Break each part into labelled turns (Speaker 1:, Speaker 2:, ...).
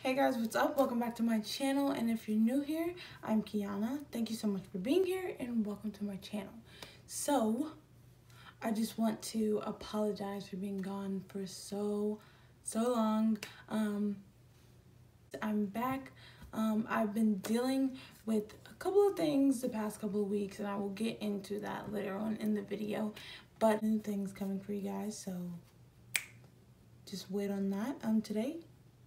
Speaker 1: Hey guys, what's up? Welcome back to my channel, and if you're new here, I'm Kiana. Thank you so much for being here and welcome to my channel. So, I just want to apologize for being gone for so long. I'm back. I've been dealing with a couple of things the past couple of weeks, and I will get into that later on in the video, but new things coming for you guys, so just wait on that. Today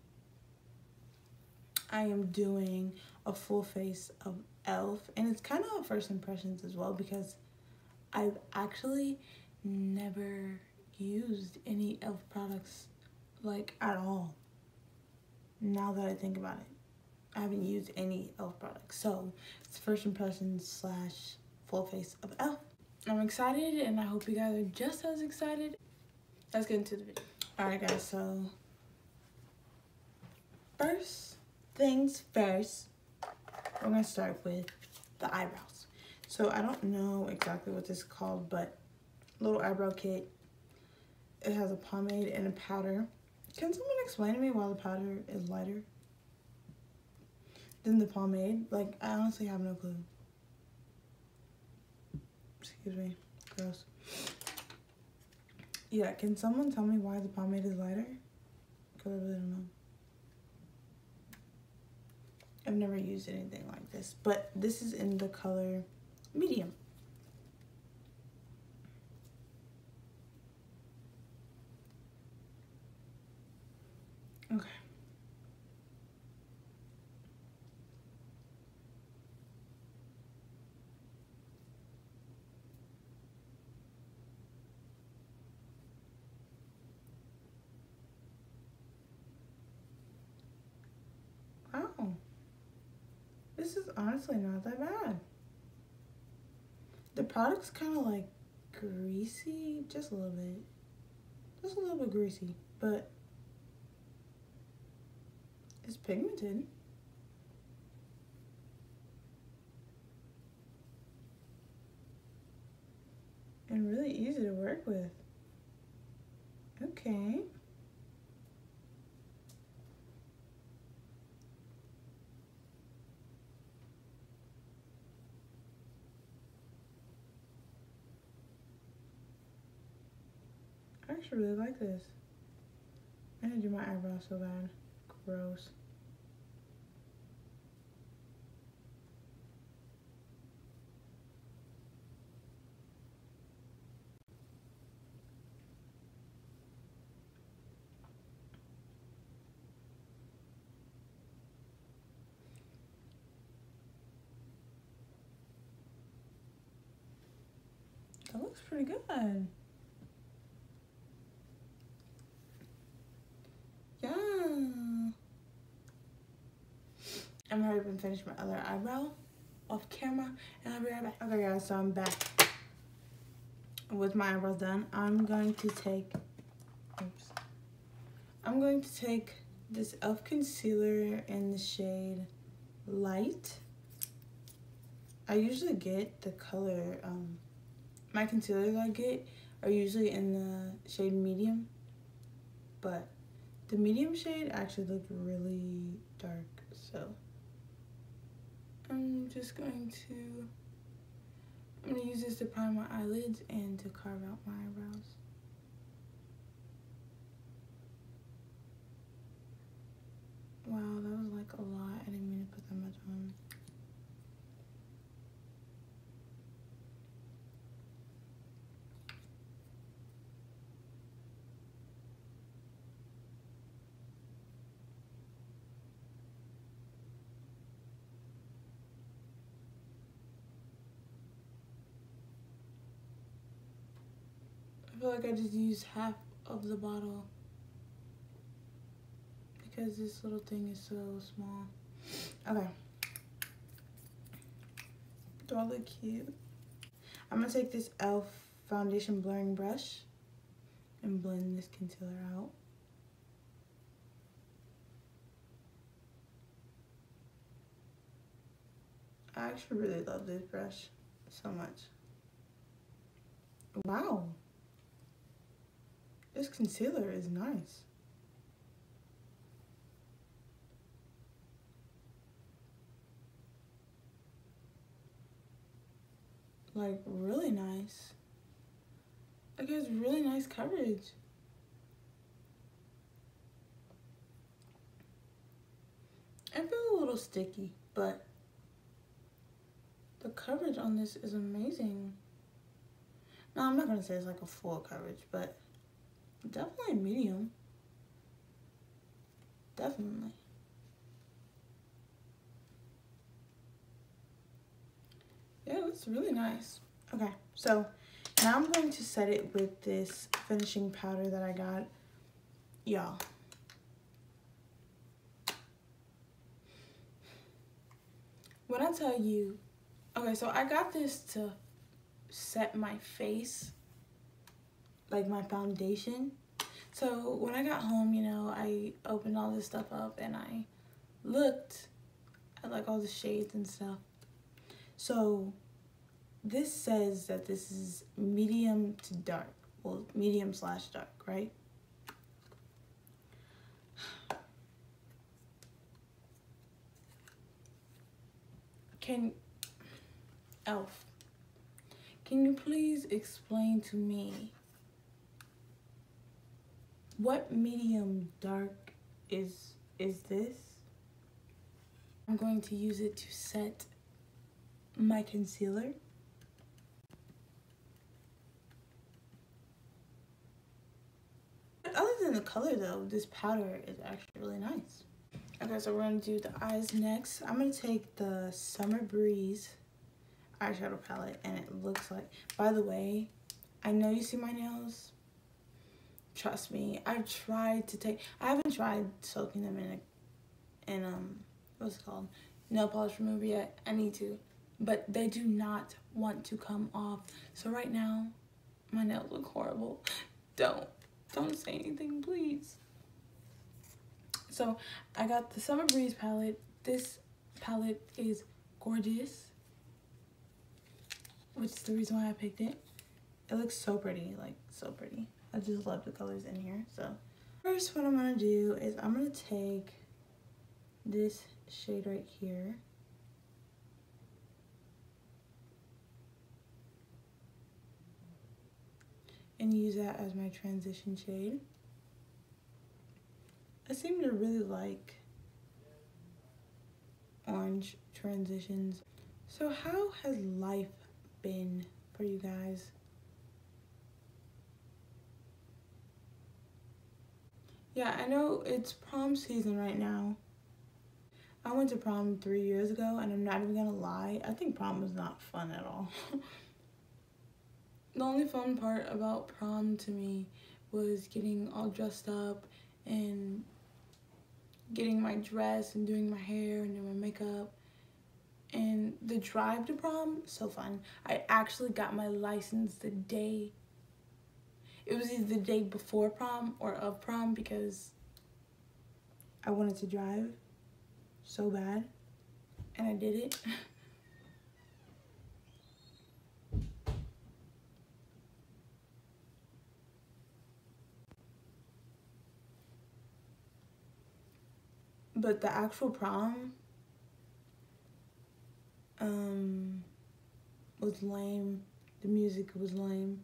Speaker 1: I am doing a full face of e.l.f. and it's kind of first impressions as well because I've actually never used any e.l.f. products like at all. Now that I think about it, I haven't used any e.l.f. products, so it's first impressions slash full face of e.l.f. I'm excited and I hope you guys are just as excited. Let's get into the video. Alright guys, so first things first, we're gonna start with the eyebrows. So I don't know exactly what this is called, but little eyebrow kit. It has a pomade and a powder. Can someone explain to me why the powder is lighter than the pomade? Like, I honestly have no clue. Excuse me, gross. Yeah, can someone tell me why the pomade is lighter? Because I really don't know. I've never used anything like this, but this is in the color medium. Okay. Wow. This is honestly not that bad. The product's kind of like greasy, just a little bit. Just a little bit greasy, but it's pigmented. And really easy to work with. Okay. I actually really like this. I need to do my eyebrows so bad. Gross. That looks pretty good. Yeah. I'm hurry up and finish my other eyebrow off camera, and I'll be right back. Okay guys, so I'm back with my eyebrows done. I'm going to take this e.l.f. concealer in the shade Light. I usually get the color, my concealers I get are usually in the shade medium, but the medium shade actually looked really dark, so I'm gonna use this to prime my eyelids and to carve out my eyebrows. Wow, that was like a lot. I didn't mean to put that much on. I feel like I just used half of the bottle because this little thing is so small. Okay. Do I look cute? I'm gonna take this e.l.f. foundation blurring brush and blend this concealer out. I actually really love this brush so much. Wow. This concealer is nice. like really nice. Like, it has really nice coverage. I feel a little sticky, but the coverage on this is amazing. No, I'm not gonna say it's like a full coverage, but definitely medium. Definitely. Yeah, it's really nice. Okay, so now I'm going to set it with this finishing powder that I got. Y'all. When I tell you, okay, so I got this to set my face, like my foundation. So when I got home, you know, I opened all this stuff up and I looked at like all the shades and stuff. So this says that this is medium to dark. Well, medium / dark, right? Elf, can you please explain to me what medium dark is this? I'm going to use it to set my concealer. Other than the color though, this powder is actually really nice. Okay, so we're gonna do the eyes next. I'm gonna take the Summer Breeze eyeshadow palette, and it looks like, by the way, I know you see my nails. Trust me, I haven't tried soaking them in what's it called? Nail polish remover yet. I need to. But they do not want to come off. So right now, my nails look horrible. Don't say anything, please. So I got the Summer Breeze palette. This palette is gorgeous, which is the reason why I picked it. It looks so pretty, like so pretty. I just love the colors in here. So first what I'm gonna do is I'm gonna take this shade right here. And use that as my transition shade. I seem to really like orange transitions. So how has life been for you guys? Yeah, I know it's prom season right now. I went to prom 3 years ago, and I'm not even gonna lie, I think prom was not fun at all. The only fun part about prom to me was getting all dressed up and getting my dress and doing my hair and doing my makeup. And the drive to prom, so fun. I actually got my license the day, it was either the day before prom or of prom, because I wanted to drive so bad, and I did it. But the actual prom was lame. The music was lame.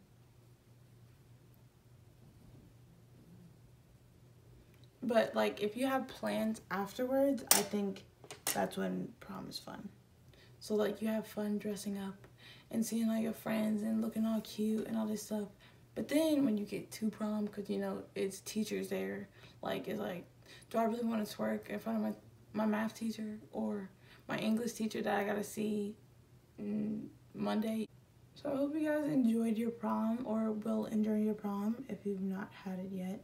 Speaker 1: But like, if you have plans afterwards, I think that's when prom is fun. So like, you have fun dressing up and seeing all your friends and looking all cute and all this stuff. But then when you get to prom, because you know it's teachers there, like it's like, do I really want to twerk in front of my math teacher or my English teacher that I gotta see Monday? So I hope you guys enjoyed your prom, or will enjoy your prom if you've not had it yet.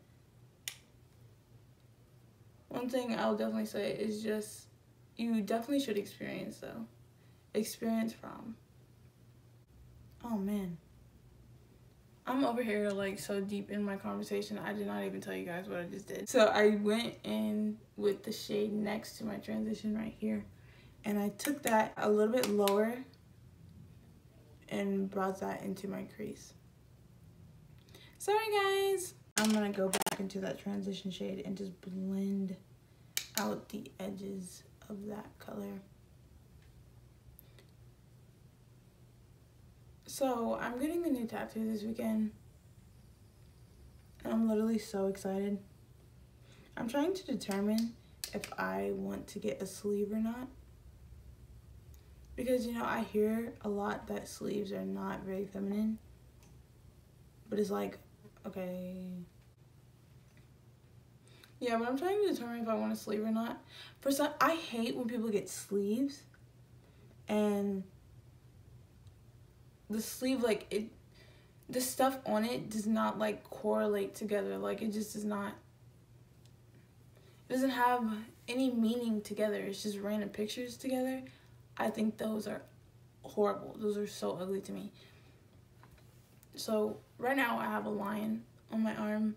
Speaker 1: One thing I'll definitely say is just, you definitely should experience though. Experience prom. Oh man. I'm over here like so deep in my conversation, I did not even tell you guys what I just did. So I went in with the shade next to my transition right here, and I took that a little bit lower and brought that into my crease. Sorry guys. I'm gonna go back into that transition shade and just blend out the edges of that color. So I'm getting a new tattoo this weekend, and I'm literally so excited. I'm trying to determine if I want to get a sleeve or not, because you know, I hear a lot that sleeves are not very feminine, but it's like, okay, yeah, but I'm trying to determine if I want a sleeve or not. For some, I hate when people get sleeves and the sleeve, like, the stuff on it does not like correlate together. Like, it just does not, it doesn't have any meaning together. It's just random pictures together. I think those are horrible. Those are so ugly to me. So right now I have a lion on my arm,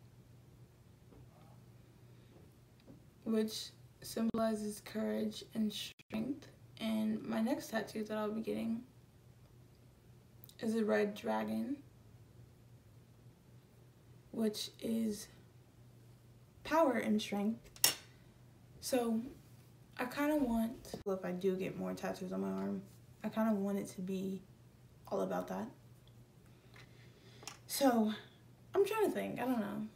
Speaker 1: which symbolizes courage and strength. And my next tattoo that I'll be getting is a red dragon, which is power and strength. So I kind of want, if I do get more tattoos on my arm, I kind of want it to be all about that. So I'm trying to think, I don't know.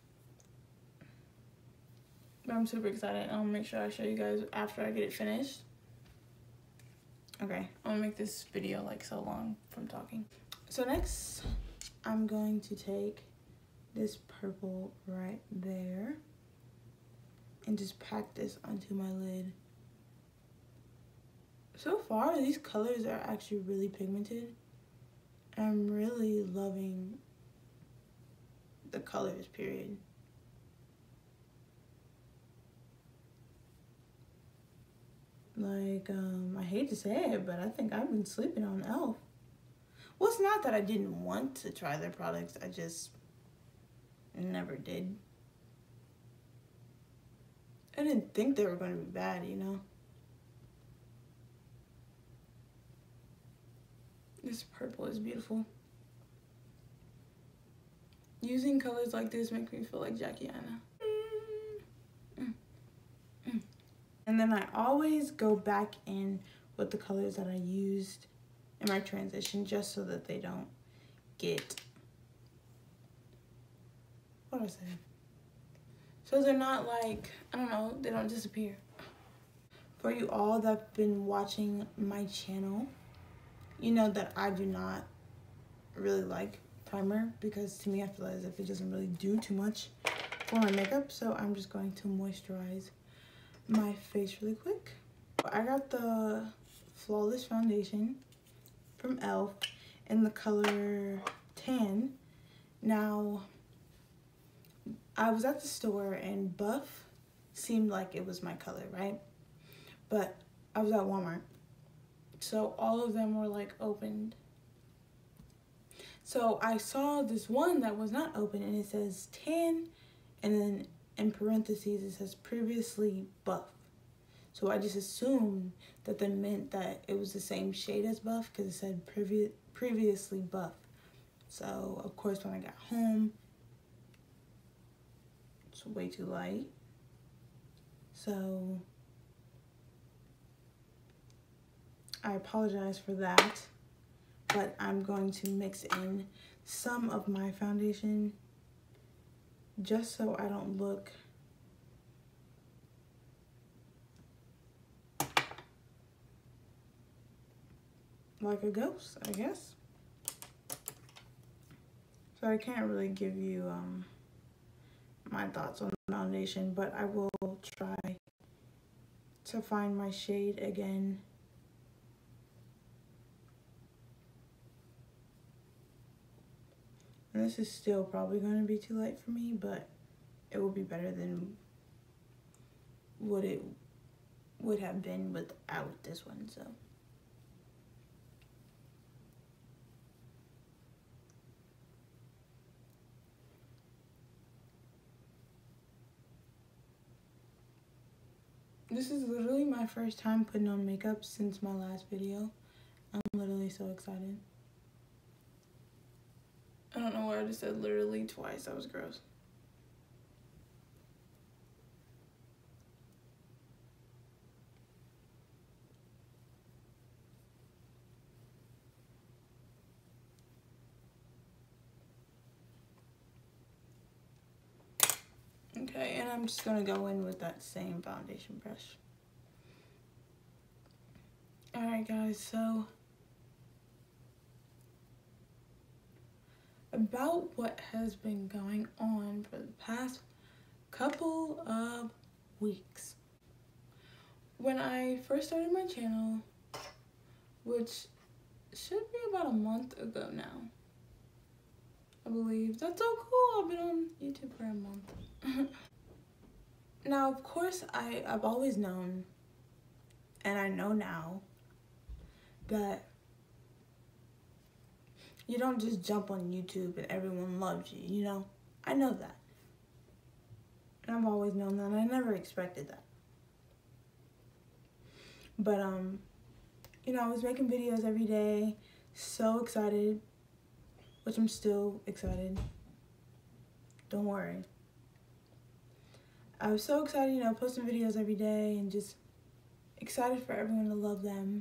Speaker 1: But I'm super excited, and I'll make sure I show you guys after I get it finished. Okay, I'm gonna make this video like so long from talking. So next, I'm going to take this purple right there and just pack this onto my lid. So far, these colors are actually really pigmented. I'm really loving the colors, period. Like, I hate to say it, but I think I've been sleeping on e.l.f. Well, it's not that I didn't want to try their products, I just never did. I didn't think they were going to be bad, you know? This purple is beautiful. Using colors like this makes me feel like Jackie Aina. And then I always go back in with the colors that I used in my transition, just so that they don't get, what do I say? So they're not like, I don't know, they don't disappear. For you all that have been watching my channel, you know that I do not really like primer, because to me I feel as if it doesn't really do too much for my makeup. So I'm just going to moisturize my face really quick. I got the Flawless Foundation from e.l.f. in the color Tan. Now, I was at the store and Buff seemed like it was my color, right? But I was at Walmart, so all of them were like opened. So I saw this one that was not open, and it says Tan, and then in parentheses it says previously Buff. So I just assumed that that meant that it was the same shade as Buff, because it said previously Buff. So of course when I got home, it's way too light. So I apologize for that, but I'm going to mix in some of my foundation just so I don't look like a ghost, I guess. So I can't really give you my thoughts on the foundation, but I will try to find my shade again. And this is still probably going to be too light for me, but it will be better than what it would have been without this one, so. This is literally my first time putting on makeup since my last video. I'm literally so excited. I don't know why I just said literally twice. That was gross. I'm just going to go in with that same foundation brush. Alright guys, so about what has been going on for the past couple of weeks. When I first started my channel, which should be about a month ago now, I believe. That's so cool. I've been on YouTube for a month. Now, of course, I've always known, and I know now, that you don't just jump on YouTube and everyone loves you, you know? I know that. And I've always known that, and I never expected that. But, you know, I was making videos every day, so excited, which I'm still excited. Don't worry. I was so excited, you know, posting videos every day and just excited for everyone to love them.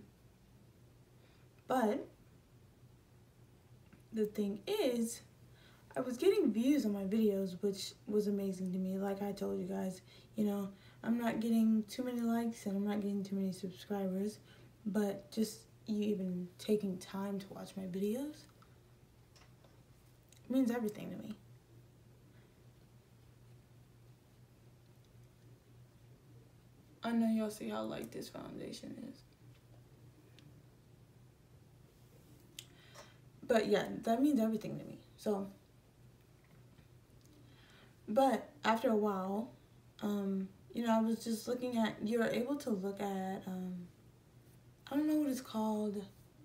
Speaker 1: But the thing is, I was getting views on my videos, which was amazing to me. Like I told you guys, you know, I'm not getting too many likes and I'm not getting too many subscribers, but just you even taking time to watch my videos means everything to me. I know y'all see how light this foundation is. But yeah, that means everything to me. So, but after a while, you know, I was just looking at, you're able to look at, I don't know what it's called.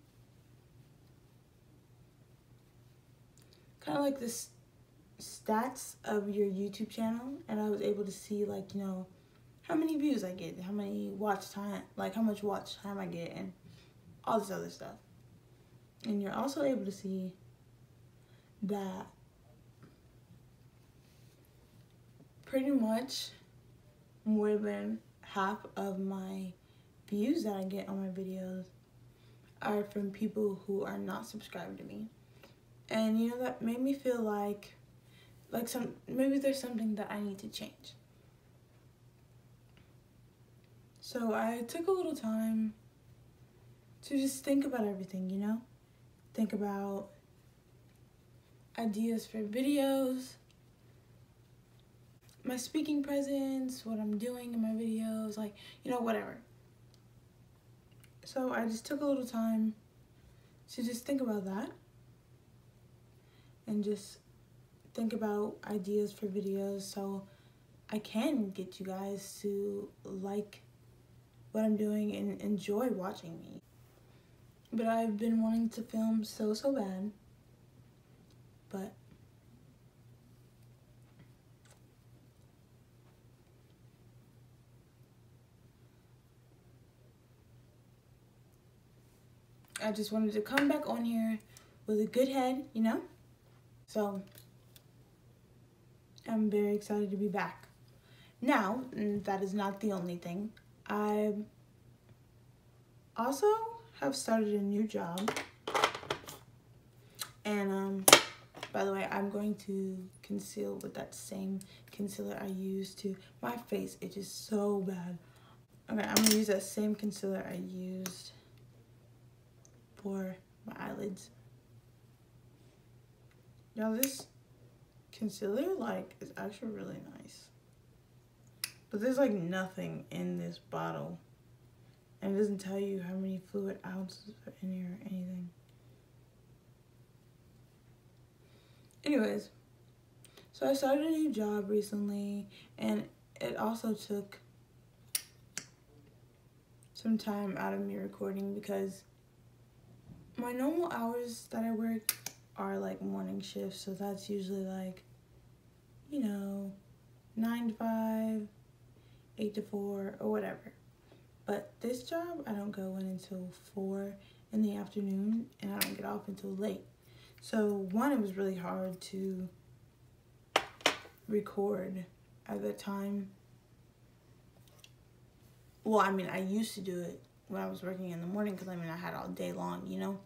Speaker 1: Kind of like this stats of your YouTube channel. And I was able to see, like, you know, how many views I get, how many watch time, like how much watch time I get, and all this other stuff. And you're also able to see that pretty much more than half of my views that I get on my videos are from people who are not subscribed to me. And you know, that made me feel like maybe there's something that I need to change. So I took a little time to just think about everything, you know? Think about ideas for videos, my speaking presence, what I'm doing in my videos, like, you know, whatever. So I just took a little time to just think about that and just think about ideas for videos so I can get you guys to like what I'm doing and enjoy watching me. But I've been wanting to film so bad, but I just wanted to come back on here with a good head, you know? So I'm very excited to be back. Now, that is not the only thing. I also have started a new job. And by the way, I'm going to conceal with that same concealer I used to. My face itches so bad. Okay, I'm gonna use that same concealer I used for my eyelids. Y'all, this concealer, like, is actually really nice. But there's, like, nothing in this bottle. And it doesn't tell you how many fluid ounces are in here or anything. Anyways, so I started a new job recently, and it also took some time out of me recording because my normal hours that I work are like morning shifts, so that's usually like, you know, 9 to 5, 8 to 4, or whatever. But this job, I don't go in until 4 in the afternoon, and I don't get off until late. So one, it was really hard to record at that time. Well, I mean, I used to do it when I was working in the morning because, I mean, I had all day long, you know?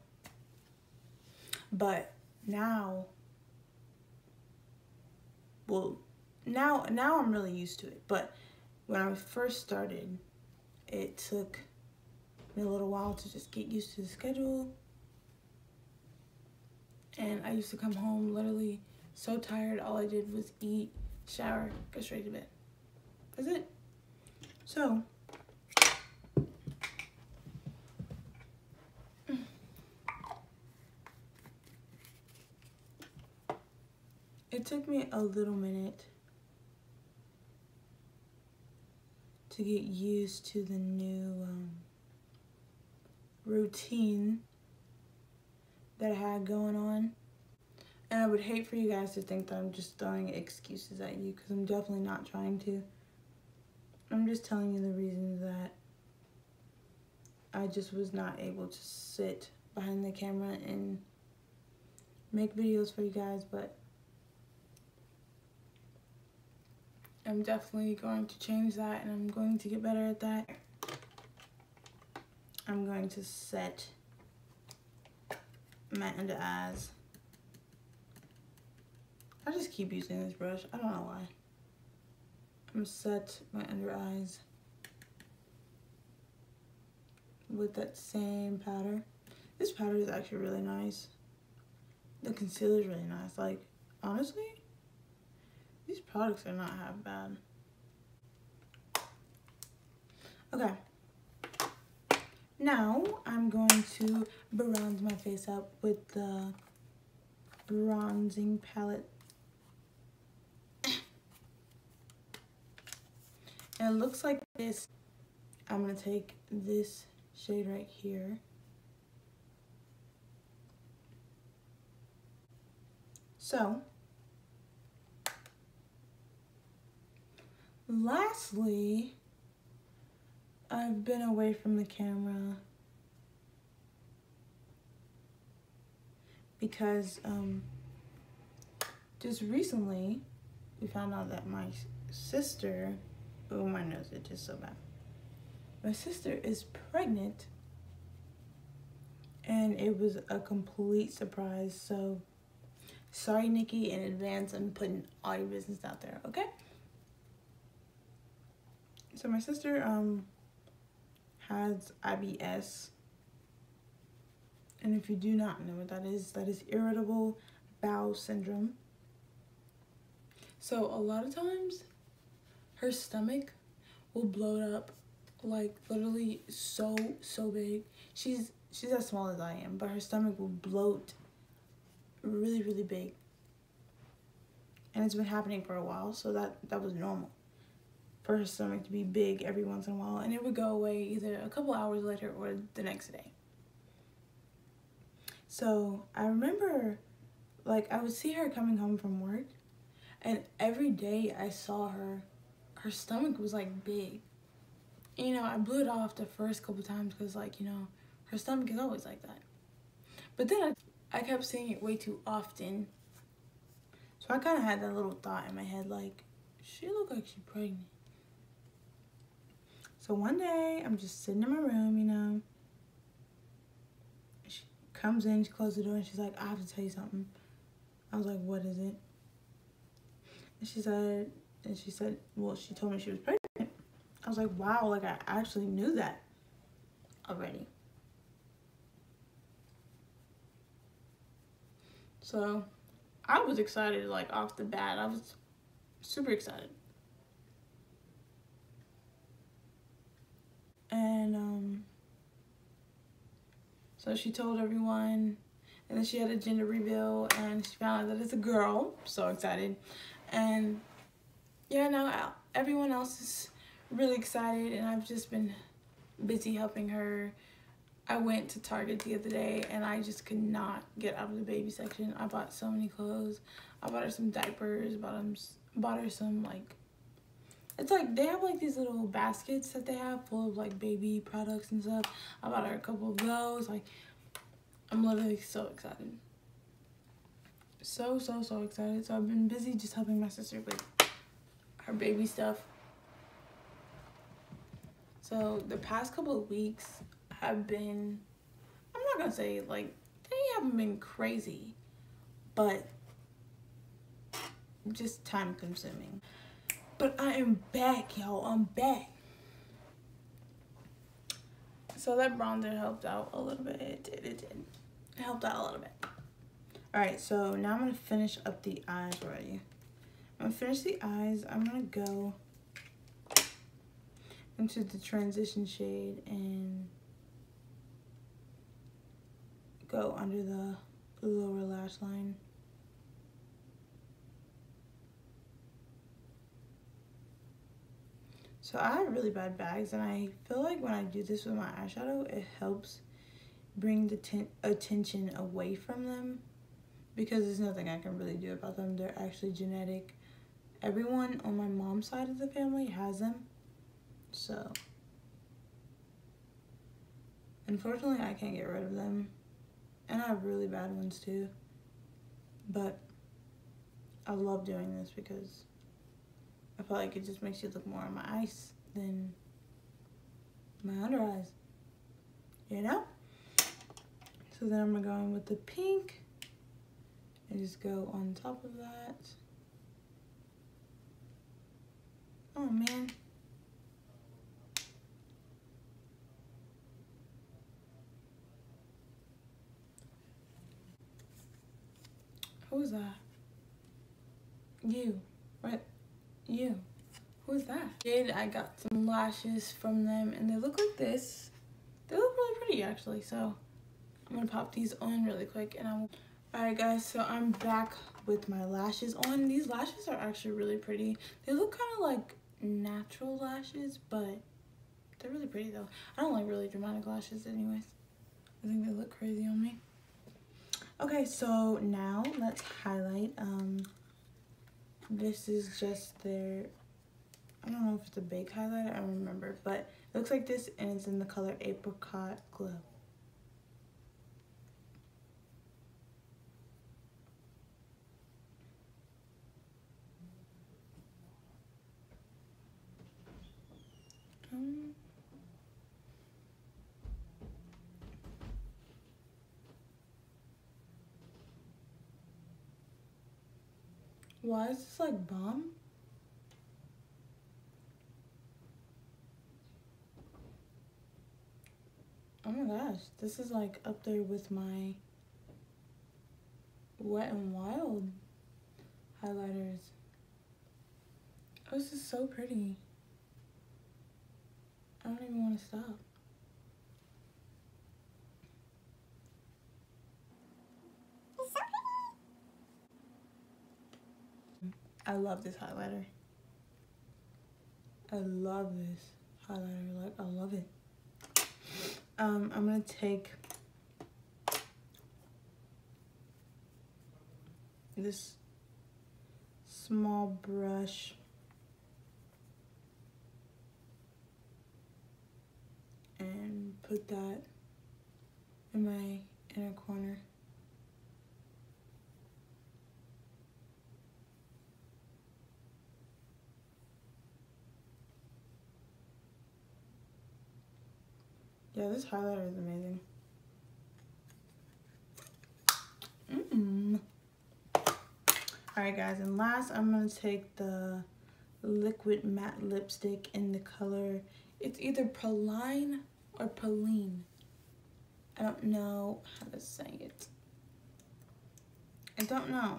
Speaker 1: But now, well, now I'm really used to it. But when I first started, it took me a little while to just get used to the schedule. And I used to come home literally so tired. All I did was eat, shower, go straight to bed. That's it. So it took me a little minute to get used to the new routine that I had going on. And I would hate for you guys to think that I'm just throwing excuses at you, because I'm definitely not trying to. I'm just telling you the reasons that I just was not able to sit behind the camera and make videos for you guys, but I'm definitely going to change that, and I'm going to get better at that. I'm going to set my under eyes. I just keep using this brush. I don't know why. I'm gonna set my under eyes with that same powder. This powder is actually really nice. The concealer is really nice. Like, honestly, these products are not half bad. Okay. Now I'm going to bronze my face up with the bronzing palette. And it looks like this. I'm going to take this shade right here. So, lastly, I've been away from the camera because just recently we found out that my sister, oh, my nose itches just so bad. My sister is pregnant, and it was a complete surprise. So sorry, Nikki, in advance. I'm putting all your business out there, okay? So my sister has IBS, and if you do not know what that is irritable bowel syndrome. So a lot of times her stomach will bloat up, like literally so big. She's as small as I am, but her stomach will bloat really big. And it's been happening for a while, so that was normal for her stomach to be big every once in a while, and it would go away either a couple hours later or the next day. So I remember, like, I would see her coming home from work, and every day I saw her stomach was like big. You know, I blew it off the first couple times because, like, you know, her stomach is always like that. But then I kept seeing it way too often. So I kind of had that little thought in my head, like, she look like she's pregnant. So one day, I'm just sitting in my room, you know. She comes in, she closes the door, and she's like, I have to tell you something. I was like, what is it? And she said, well, she told me she was pregnant. I was like, wow, like, I actually knew that already. So I was excited, like, off the bat. I was super excited. And so she told everyone, and then she had a gender reveal, and she found out that it's a girl. So excited. And yeah, now everyone else is really excited, and I've just been busy helping her. I went to Target the other day, and I just could not get out of the baby section. I bought so many clothes. I bought her some diapers, bought her some, like, it's like, they have, like, these little baskets that they have full of, like, baby products and stuff. I bought her a couple of those. Like, I'm literally so excited. So excited. So I've been busy just helping my sister with her baby stuff. So the past couple of weeks have been, I'm not gonna say, like, they haven't been crazy, but just time consuming. But I am back, y'all. I'm back. So that bronzer helped out a little bit. It did. It helped out a little bit. Alright, so now I'm going to finish up the eyes already. I'm going to finish the eyes. I'm going to go into the transition shade and go under the lower lash line. So I have really bad bags, and I feel like when I do this with my eyeshadow, it helps bring the attention away from them, because there's nothing I can really do about them. They're actually genetic. Everyone on my mom's side of the family has them. So, unfortunately, I can't get rid of them. And I have really bad ones too. But I love doing this because I feel like it just makes you look more on my eyes than my under eyes. You know? So then I'm going to go in with the pink and just go on top of that. Oh, man. Who's that? You. What? You. Who's that? I got some lashes from them, and they look like this. They look really pretty, actually, so I'm gonna pop these on really quick, and I will. Alright, guys, so I'm back with my lashes on. These lashes are actually really pretty. They look kind of like natural lashes, but they're really pretty, though. I don't like really dramatic lashes anyways. I think they look crazy on me. Okay, so now let's highlight. This is just their, I don't know if it's a bake highlighter, I don't remember, but it looks like this, and it's in the color Apricot Glow. Why is this like bomb? Oh my gosh, this is like up there with my Wet n Wild highlighters. Oh, this is so pretty. I don't even want to stop. I love this highlighter. I love this highlighter. Like, I love it. I'm gonna take this small brush and put that in my inner corner. Yeah, this highlighter is amazing. Alright guys, and last I'm going to take the liquid matte lipstick in the color, it's either Praline or Praline. I don't know how to say it. I don't know.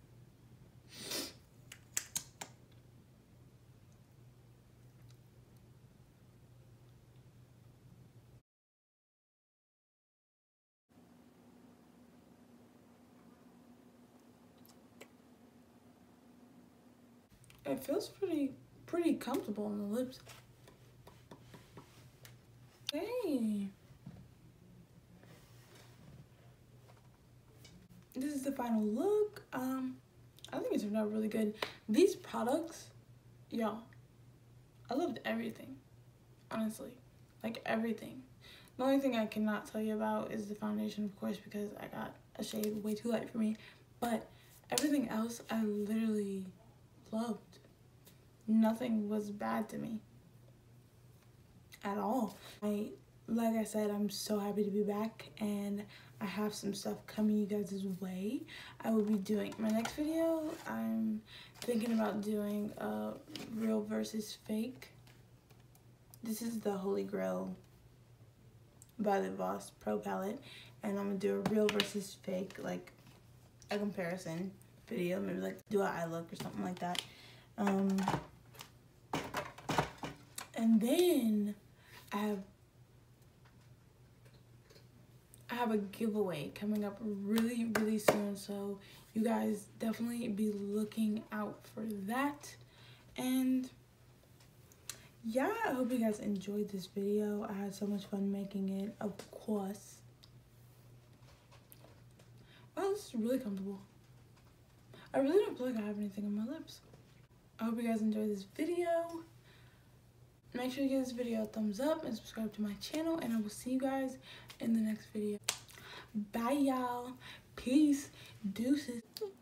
Speaker 1: It feels pretty comfortable on the lips. Hey. This is the final look. I think it turned out really good. These products, y'all, I loved everything, honestly, like everything. The only thing I cannot tell you about is the foundation, of course, because I got a shade way too light for me, but everything else I literally loved. Nothing was bad to me at all. My like I said, I'm so happy to be back, and I have some stuff coming you guys' way. I will be doing my next video. I'm thinking about doing a real versus fake. This is the Holy Grail by the Voss Pro palette, and I'm gonna do a real versus fake, like a comparison video, maybe like do an eye look or something like that. And then I have a giveaway coming up really soon, so you guys definitely be looking out for that. And yeah, I hope you guys enjoyed this video. I had so much fun making it, of course. Wow, this is really comfortable. I really don't feel like I have anything on my lips. I hope you guys enjoyed this video. Make sure you give this video a thumbs up and subscribe to my channel, and I will see you guys in the next video. Bye, y'all. Peace. Deuces.